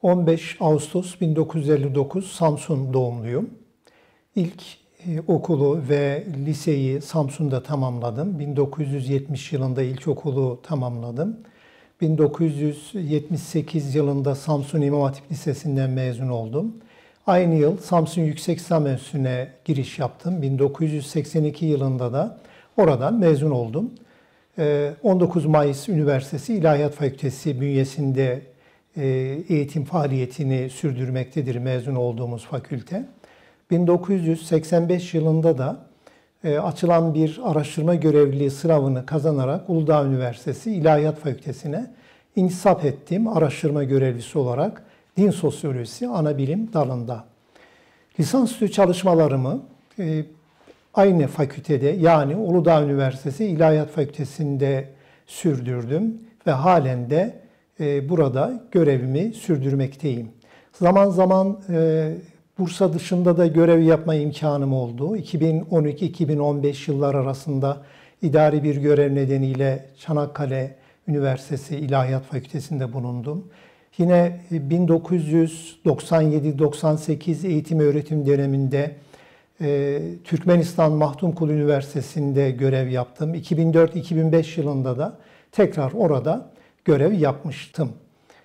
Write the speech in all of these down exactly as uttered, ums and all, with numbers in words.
on beş Ağustos bin dokuz yüz elli dokuz Samsun doğumluyum. İlk e, okulu ve liseyi Samsun'da tamamladım. bin dokuz yüz yetmiş yılında ilkokulu tamamladım. bin dokuz yüz yetmiş sekiz yılında Samsun İmam Hatip Lisesi'nden mezun oldum. Aynı yıl Samsun Yüksek Lisans Enstitüsü'ne giriş yaptım. bin dokuz yüz seksen iki yılında da oradan mezun oldum. on dokuz Mayıs Üniversitesi İlahiyat Fakültesi bünyesinde eğitim faaliyetini sürdürmektedir mezun olduğumuz fakülte. bin dokuz yüz seksen beş yılında da açılan bir araştırma görevliliği sınavını kazanarak Uludağ Üniversitesi İlahiyat Fakültesi'ne intisap ettim araştırma görevlisi olarak din sosyolojisi ana bilim dalında. Lisansüstü çalışmalarımı aynı fakültede yani Uludağ Üniversitesi İlahiyat Fakültesi'nde sürdürdüm ve halen de burada görevimi sürdürmekteyim. Zaman zaman Bursa dışında da görev yapma imkanım oldu. iki bin on iki iki bin on beş yıllar arasında idari bir görev nedeniyle Çanakkale Üniversitesi İlahiyat Fakültesi'nde bulundum. Yine bin dokuz yüz doksan yedi doksan sekiz eğitim öğretim döneminde Türkmenistan Mahtumkul Üniversitesi'nde görev yaptım. iki bin dört iki bin beş yılında da tekrar orada görev yapmıştım.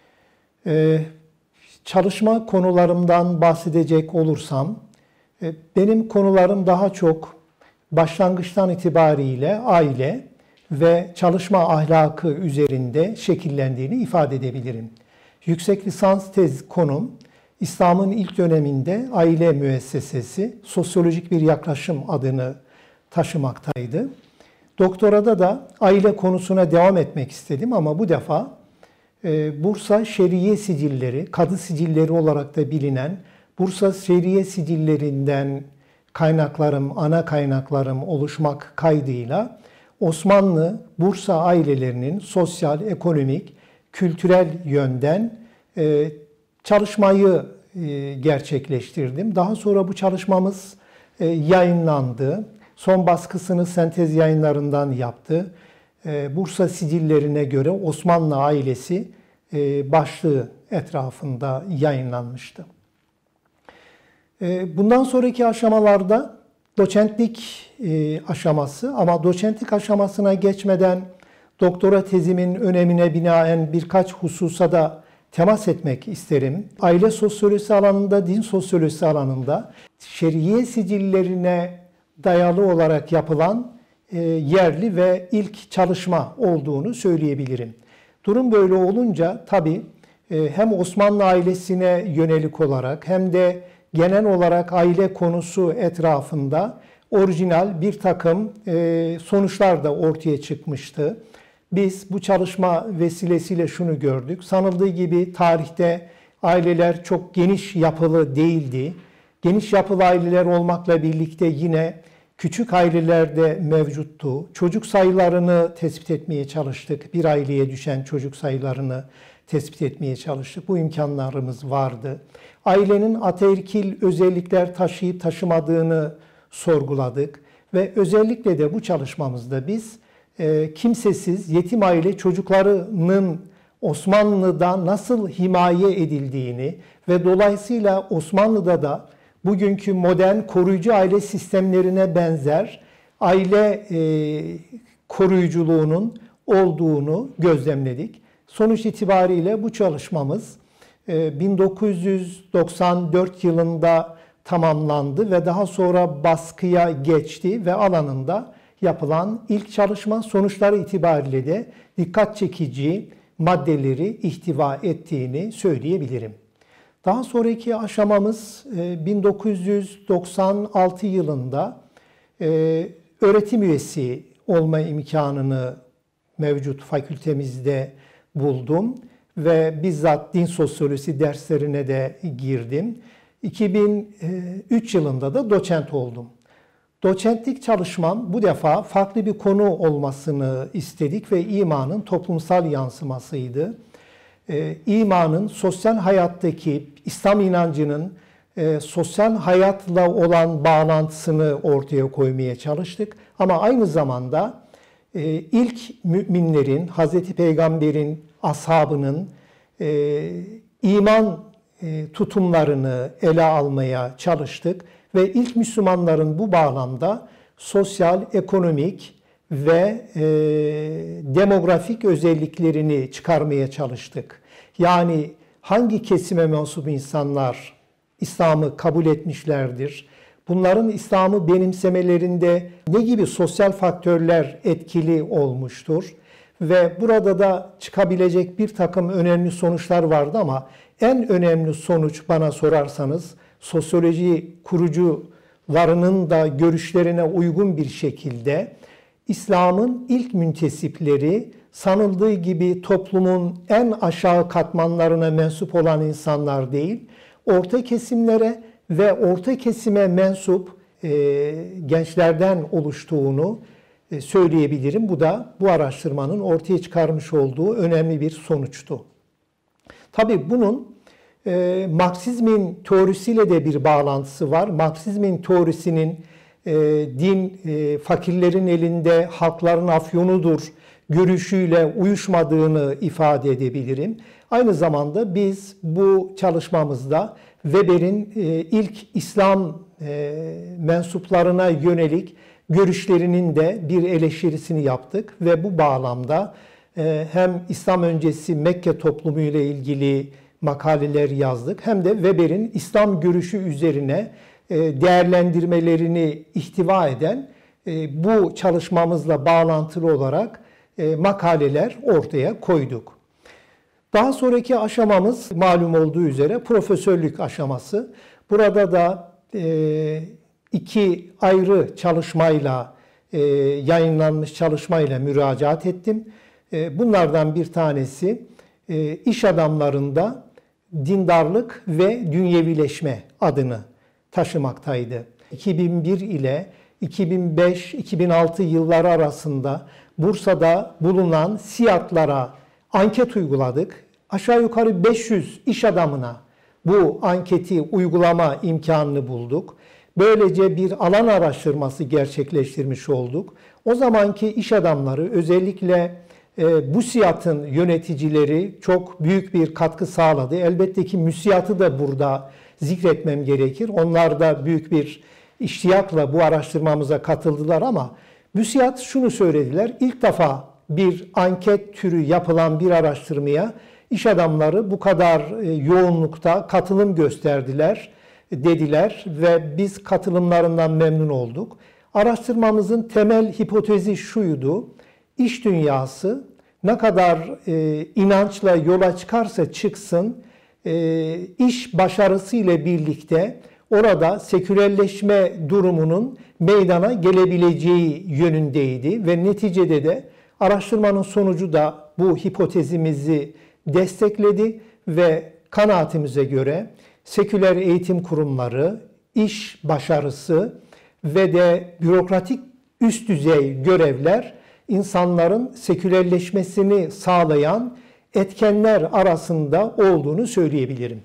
Çalışma konularımdan bahsedecek olursam, benim konularım daha çok başlangıçtan itibariyle aile ve çalışma ahlakı üzerinde şekillendiğini ifade edebilirim. Yüksek lisans tez konum, İslam'ın ilk döneminde aile müessesesi, sosyolojik bir yaklaşım adını taşımaktaydı. Doktorada da aile konusuna devam etmek istedim ama bu defa Bursa Şeriye Sicilleri, kadı sicilleri olarak da bilinen Bursa Şeriye Sicillerinden kaynaklarım, ana kaynaklarım oluşmak kaydıyla Osmanlı Bursa ailelerinin sosyal, ekonomik, kültürel yönden çalışmayı gerçekleştirdim. Daha sonra bu çalışmamız yayınlandı. Son baskısını Sentez Yayınları'ndan yaptı. Bursa Sicillerine göre Osmanlı ailesi başlığı etrafında yayınlanmıştı. Bundan sonraki aşamalarda doçentlik aşaması ama doçentlik aşamasına geçmeden doktora tezimin önemine binaen birkaç hususa da temas etmek isterim. Aile sosyolojisi alanında, din sosyolojisi alanında şeriye sicillerine dayalı olarak yapılan yerli ve ilk çalışma olduğunu söyleyebilirim. Durum böyle olunca tabii hem Osmanlı ailesine yönelik olarak hem de genel olarak aile konusu etrafında orijinal bir takım sonuçlar da ortaya çıkmıştı. Biz bu çalışma vesilesiyle şunu gördük. Sanıldığı gibi tarihte aileler çok geniş yapılı değildi. Geniş yapılı aileler olmakla birlikte yine küçük aileler de mevcuttu. Çocuk sayılarını tespit etmeye çalıştık. Bir aileye düşen çocuk sayılarını tespit etmeye çalıştık. Bu imkanlarımız vardı. Ailenin ataerkil özellikler taşıyıp taşımadığını sorguladık. Ve özellikle de bu çalışmamızda biz e, kimsesiz, yetim aile çocuklarının Osmanlı'da nasıl himaye edildiğini ve dolayısıyla Osmanlı'da da bugünkü modern koruyucu aile sistemlerine benzer aile e, koruyuculuğunun olduğunu gözlemledik. Sonuç itibariyle bu çalışmamız e, bin dokuz yüz doksan dört yılında tamamlandı ve daha sonra baskıya geçti ve alanında yapılan ilk çalışma sonuçları itibariyle de dikkat çekici maddeleri ihtiva ettiğini söyleyebilirim. Daha sonraki aşamamız bin dokuz yüz doksan altı yılında öğretim üyesi olma imkanını mevcut fakültemizde buldum ve bizzat din sosyolojisi derslerine de girdim. iki bin üç yılında da doçent oldum. Doçentlik çalışmam bu defa farklı bir konu olmasını istedik ve imanın toplumsal yansımasıydı. Ee, imanın sosyal hayattaki, İslam inancının e, sosyal hayatla olan bağlantısını ortaya koymaya çalıştık. Ama aynı zamanda e, ilk müminlerin, Hazreti Peygamber'in, ashabının e, iman e, tutumlarını ele almaya çalıştık ve ilk Müslümanların bu bağlamda sosyal, ekonomik ve e, demografik özelliklerini çıkarmaya çalıştık. Yani hangi kesime mensup insanlar İslam'ı kabul etmişlerdir? Bunların İslam'ı benimsemelerinde ne gibi sosyal faktörler etkili olmuştur? Ve burada da çıkabilecek bir takım önemli sonuçlar vardı ama en önemli sonuç bana sorarsanız sosyoloji kurucularının da görüşlerine uygun bir şekilde İslam'ın ilk müntesipleri sanıldığı gibi toplumun en aşağı katmanlarına mensup olan insanlar değil, orta kesimlere ve orta kesime mensup e, gençlerden oluştuğunu e, söyleyebilirim. Bu da bu araştırmanın ortaya çıkarmış olduğu önemli bir sonuçtu. Tabii bunun e, Marksizmin teorisiyle de bir bağlantısı var. Marksizmin teorisinin e, din e, fakirlerin elinde halkların afyonudur görüşüyle uyuşmadığını ifade edebilirim. Aynı zamanda biz bu çalışmamızda Weber'in e, ilk İslam e, mensuplarına yönelik görüşlerinin de bir eleştirisini yaptık ve bu bağlamda e, hem İslam öncesi Mekke toplumu ile ilgili makaleler yazdık hem de Weber'in İslam görüşü üzerine e, değerlendirmelerini ihtiva eden e, bu çalışmamızla bağlantılı olarak e, makaleler ortaya koyduk. Daha sonraki aşamamız malum olduğu üzere profesörlük aşaması. Burada da e, iki ayrı çalışmayla, e, yayınlanmış çalışmayla müracaat ettim. E, bunlardan bir tanesi e, iş adamlarında dindarlık ve dünyevileşme adını taşımaktaydı. iki bin bir ile iki bin beş iki bin altı yılları arasında Bursa'da bulunan SİAD'lara anket uyguladık. Aşağı yukarı beş yüz iş adamına bu anketi uygulama imkanını bulduk. Böylece bir alan araştırması gerçekleştirmiş olduk. O zamanki iş adamları, özellikle e, bu SİAD'ın yöneticileri çok büyük bir katkı sağladı. Elbette ki MÜSİAD'ı da burada zikretmem gerekir. Onlar da büyük bir iştiyakla bu araştırmamıza katıldılar ama MÜSİAD şunu söylediler: İlk defa bir anket türü yapılan bir araştırmaya iş adamları bu kadar yoğunlukta katılım gösterdiler dediler ve biz katılımlarından memnun olduk. Araştırmamızın temel hipotezi şuydu: İş dünyası ne kadar e, inançla yola çıkarsa çıksın, e, iş başarısı ile birlikte orada sekülerleşme durumunun meydana gelebileceği yönündeydi ve neticede de araştırmanın sonucu da bu hipotezimizi destekledi ve kanaatimize göre seküler eğitim kurumları, iş başarısı ve de bürokratik üst düzey görevler insanların sekülerleşmesini sağlayan etkenler arasında olduğunu söyleyebilirim.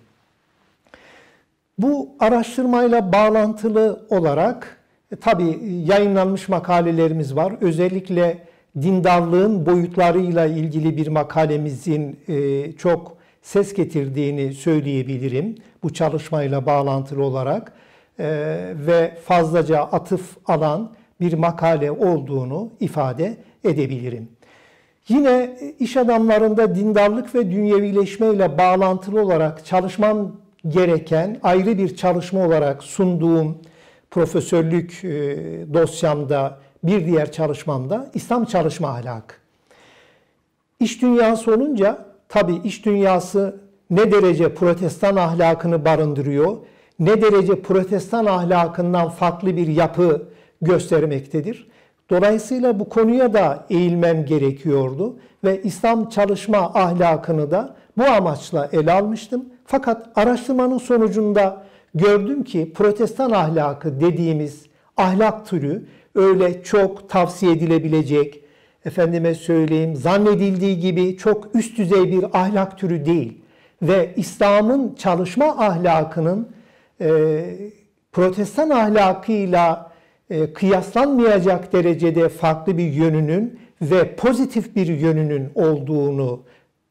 Bu araştırmayla bağlantılı olarak e, tabii yayınlanmış makalelerimiz var. Özellikle dindarlığın boyutlarıyla ilgili bir makalemizin e, çok ses getirdiğini söyleyebilirim bu çalışmayla bağlantılı olarak e, ve fazlaca atıf alan bir makale olduğunu ifade edebilirim. Yine iş adamlarında dindarlık ve dünyevileşme ile bağlantılı olarak çalışmam gereken ayrı bir çalışma olarak sunduğum profesörlük dosyamda bir diğer çalışmamda İslam çalışma ahlakı. İş dünyası olunca tabii iş dünyası ne derece protestan ahlakını barındırıyor, ne derece protestan ahlakından farklı bir yapı göstermektedir. Dolayısıyla bu konuya da eğilmem gerekiyordu ve İslam çalışma ahlakını da bu amaçla ele almıştım. Fakat araştırmanın sonucunda gördüm ki protestan ahlakı dediğimiz ahlak türü öyle çok tavsiye edilebilecek, efendime söyleyeyim, zannedildiği gibi çok üst düzey bir ahlak türü değil. Ve İslam'ın çalışma ahlakının e, protestan ahlakıyla e, kıyaslanmayacak derecede farklı bir yönünün ve pozitif bir yönünün olduğunu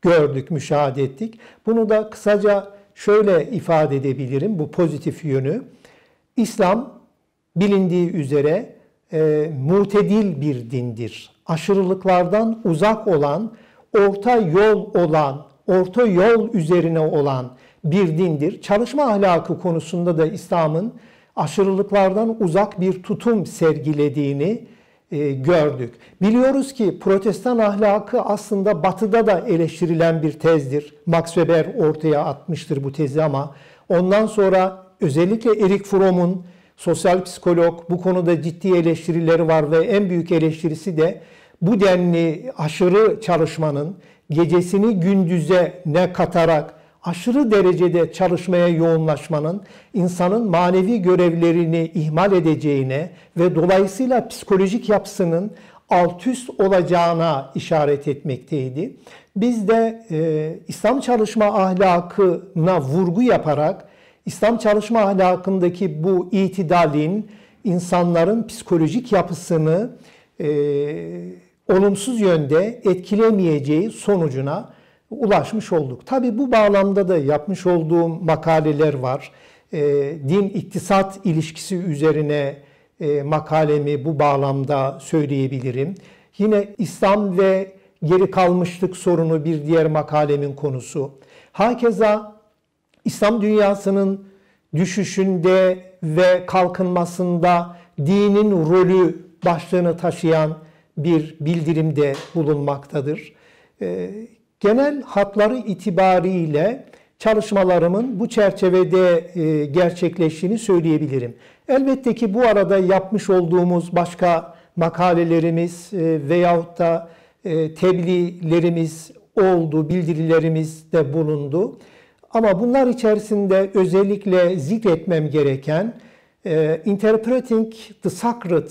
gördük, müşahede ettik. Bunu da kısaca şöyle ifade edebilirim, bu pozitif yönü. İslam bilindiği üzere e, mutedil bir dindir. Aşırılıklardan uzak olan, orta yol olan, orta yol üzerine olan bir dindir. Çalışma ahlakı konusunda da İslam'ın aşırılıklardan uzak bir tutum sergilediğini e, gördük. Biliyoruz ki Protestan ahlakı aslında Batı'da da eleştirilen bir tezdir. Max Weber ortaya atmıştır bu tezi ama ondan sonra özellikle Erich Fromm'un, sosyal psikolog, bu konuda ciddi eleştirileri var ve en büyük eleştirisi de bu denli aşırı çalışmanın gecesini gündüze ne katarak aşırı derecede çalışmaya yoğunlaşmanın insanın manevi görevlerini ihmal edeceğine ve dolayısıyla psikolojik yapısının alt üst olacağına işaret etmekteydi. Biz de e, İslam çalışma ahlakına vurgu yaparak İslam çalışma ahlakındaki bu itidalin insanların psikolojik yapısını e, olumsuz yönde etkilemeyeceği sonucuna ulaşmış olduk. Tabii bu bağlamda da yapmış olduğum makaleler var. E, din-iktisat ilişkisi üzerine e, makalemi bu bağlamda söyleyebilirim. Yine İslam ve geri kalmışlık sorunu bir diğer makalemin konusu. Hakeza İslam dünyasının düşüşünde ve kalkınmasında dinin rolü başlığını taşıyan bir bildirimde bulunmaktadır. E, Genel hatları itibariyle çalışmalarımın bu çerçevede e, gerçekleştiğini söyleyebilirim. Elbette ki bu arada yapmış olduğumuz başka makalelerimiz e, veyahut da e, tebliğlerimiz oldu, bildirilerimiz de bulundu. Ama bunlar içerisinde özellikle zikretmem gereken e, Interpreting the Sacred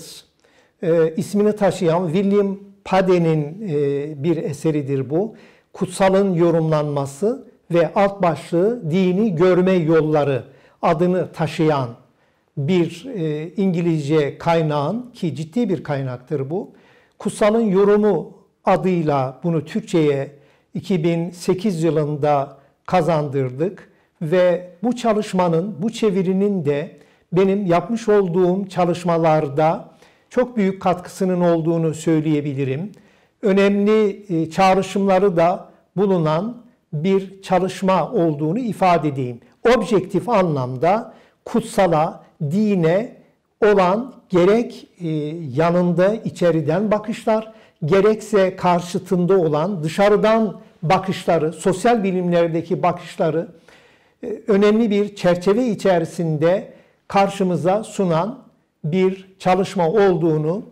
e, ismini taşıyan William Pade'nin e, bir eseridir bu. Kutsalın yorumlanması ve alt başlığı dini görme yolları adını taşıyan bir e, İngilizce kaynağın, ki ciddi bir kaynaktır bu, Kutsalın Yorumu adıyla bunu Türkçe'ye iki bin sekiz yılında kazandırdık ve bu çalışmanın, bu çevirinin de benim yapmış olduğum çalışmalarda çok büyük katkısının olduğunu söyleyebilirim. Önemli çağrışımları da bulunan bir çalışma olduğunu ifade edeyim. Objektif anlamda kutsala, dine olan gerek yanında içeriden bakışlar, gerekse karşıtında olan dışarıdan bakışları, sosyal bilimlerdeki bakışları önemli bir çerçeve içerisinde karşımıza sunan bir çalışma olduğunu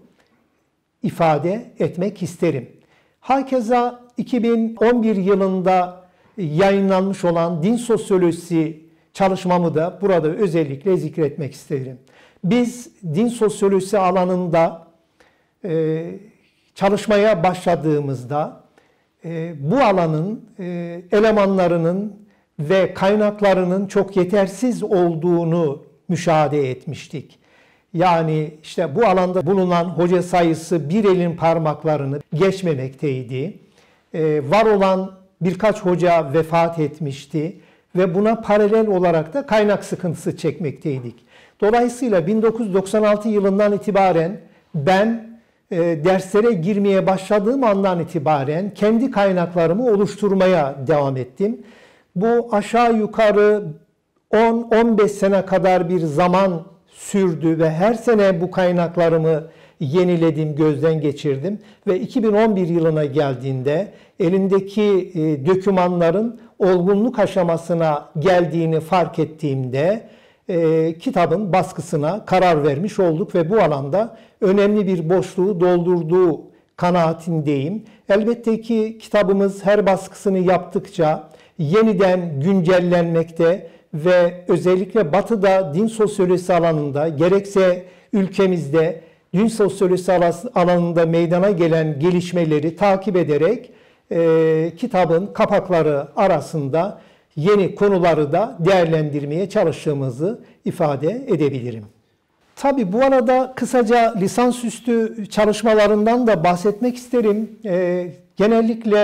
ifade etmek isterim. Hakeza iki bin on bir yılında yayınlanmış olan din sosyolojisi çalışmamı da burada özellikle zikretmek isterim. Biz din sosyolojisi alanında e, çalışmaya başladığımızda e, bu alanın e, elemanlarının ve kaynaklarının çok yetersiz olduğunu müşahede etmiştik. Yani işte bu alanda bulunan hoca sayısı bir elin parmaklarını geçmemekteydi. Ee, var olan birkaç hoca vefat etmişti ve buna paralel olarak da kaynak sıkıntısı çekmekteydik. Dolayısıyla bin dokuz yüz doksan altı yılından itibaren ben e, derslere girmeye başladığım andan itibaren kendi kaynaklarımı oluşturmaya devam ettim. Bu aşağı yukarı on on beş sene kadar bir zaman sürdü ve her sene bu kaynaklarımı yeniledim, gözden geçirdim ve iki bin on bir yılına geldiğinde elimdeki e, dokümanların olgunluk aşamasına geldiğini fark ettiğimde e, kitabın baskısına karar vermiş olduk ve bu alanda önemli bir boşluğu doldurduğu kanaatindeyim. Elbette ki kitabımız her baskısını yaptıkça yeniden güncellenmekte ve özellikle Batı'da din sosyolojisi alanında gerekse ülkemizde din sosyolojisi alanında meydana gelen gelişmeleri takip ederek e, kitabın kapakları arasında yeni konuları da değerlendirmeye çalıştığımızı ifade edebilirim. Tabii bu arada kısaca lisansüstü çalışmalarından da bahsetmek isterim. E, genellikle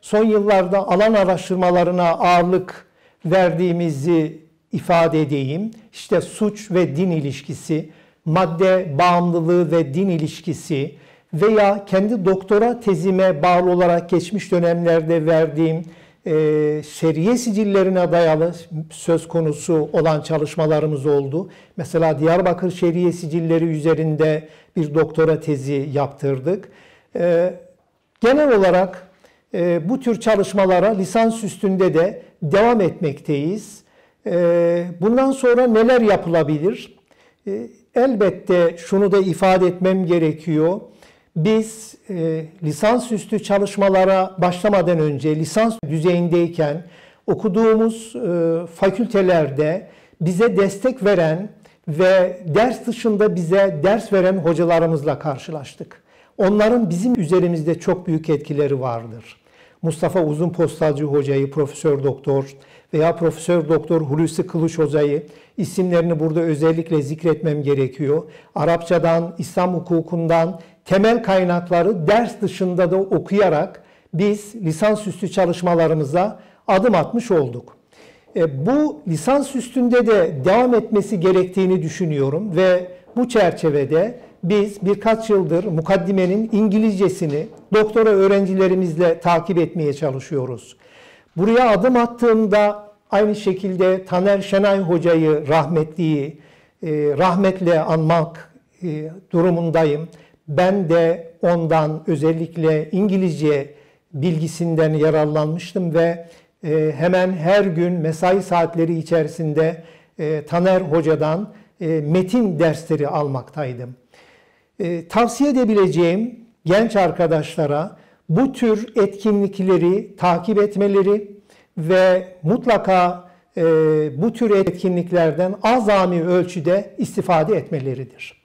son yıllarda alan araştırmalarına ağırlık verdiğimizi ifade edeyim. İşte suç ve din ilişkisi, madde bağımlılığı ve din ilişkisi veya kendi doktora tezime bağlı olarak geçmiş dönemlerde verdiğim e, şeriye sicillerine dayalı söz konusu olan çalışmalarımız oldu. Mesela Diyarbakır şeriye sicilleri üzerinde bir doktora tezi yaptırdık. E, genel olarak e, bu tür çalışmalara lisansüstünde de devam etmekteyiz. E, bundan sonra neler yapılabilir? E, elbette şunu da ifade etmem gerekiyor. Biz e, lisansüstü çalışmalara başlamadan önce lisans düzeyindeyken okuduğumuz e, fakültelerde bize destek veren ve ders dışında bize ders veren hocalarımızla karşılaştık. Onların bizim üzerimizde çok büyük etkileri vardır. Mustafa Uzunpostalcı hocayı, Profesör Doktor veya Profesör Doktor Hulusi Kılıç hocayı, isimlerini burada özellikle zikretmem gerekiyor. Arapçadan, İslam hukukundan temel kaynakları ders dışında da okuyarak biz lisansüstü çalışmalarımıza adım atmış olduk. E, bu lisansüstünde de devam etmesi gerektiğini düşünüyorum ve bu çerçevede biz birkaç yıldır mukaddimenin İngilizcesini doktora öğrencilerimizle takip etmeye çalışıyoruz. Buraya adım attığımda aynı şekilde Taner Şenay hocayı rahmetliyi e, rahmetle anmak e, durumundayım. Ben de ondan özellikle İngilizce bilgisinden yararlanmıştım ve e, hemen her gün mesai saatleri içerisinde e, Taner hocadan e, metin dersleri almaktaydım. E, tavsiye edebileceğim genç arkadaşlara bu tür etkinlikleri takip etmeleri ve mutlaka e, bu tür etkinliklerden azami ölçüde istifade etmeleridir.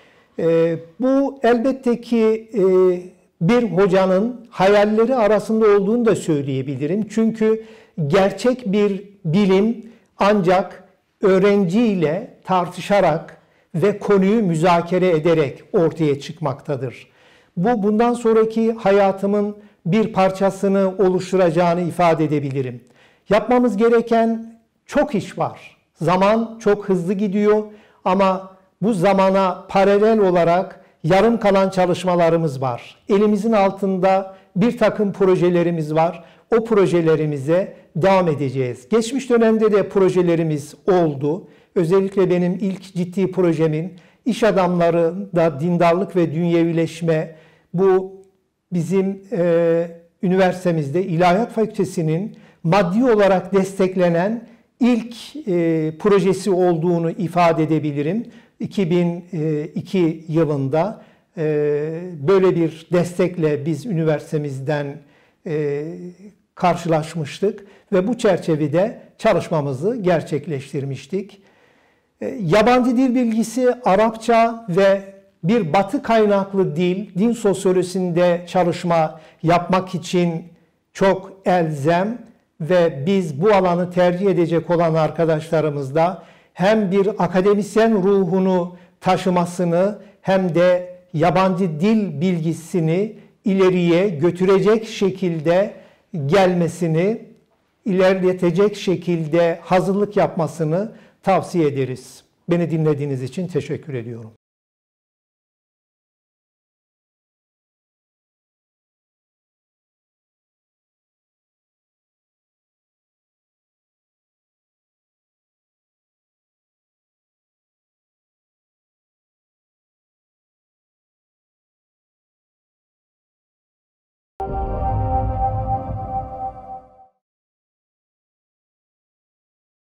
E, bu elbette ki e, bir hocanın hayalleri arasında olduğunu da söyleyebilirim. Çünkü gerçek bir bilim ancak öğrenciyle tartışarak ve konuyu müzakere ederek ortaya çıkmaktadır. Bu bundan sonraki hayatımın bir parçasını oluşturacağını ifade edebilirim. Yapmamız gereken çok iş var. Zaman çok hızlı gidiyor ama bu zamana paralel olarak yarım kalan çalışmalarımız var. Elimizin altında bir takım projelerimiz var. O projelerimize devam edeceğiz. Geçmiş dönemde de projelerimiz oldu. Özellikle benim ilk ciddi projemin iş adamlarında dindarlık ve dünyevileşme, bu bizim e, üniversitemizde İlahiyat Fakültesi'nin maddi olarak desteklenen ilk e, projesi olduğunu ifade edebilirim. iki bin iki yılında e, böyle bir destekle biz üniversitemizden e, karşılaşmıştık ve bu çerçevede çalışmamızı gerçekleştirmiştik. E, yabancı dil bilgisi, Arapça ve bir batı kaynaklı dil, din sosyolojisinde çalışma yapmak için çok elzem ve biz bu alanı tercih edecek olan arkadaşlarımız da hem bir akademisyen ruhunu taşımasını hem de yabancı dil bilgisini ileriye götürecek şekilde gelmesini, ilerletecek şekilde hazırlık yapmasını tavsiye ederiz. Beni dinlediğiniz için teşekkür ediyorum.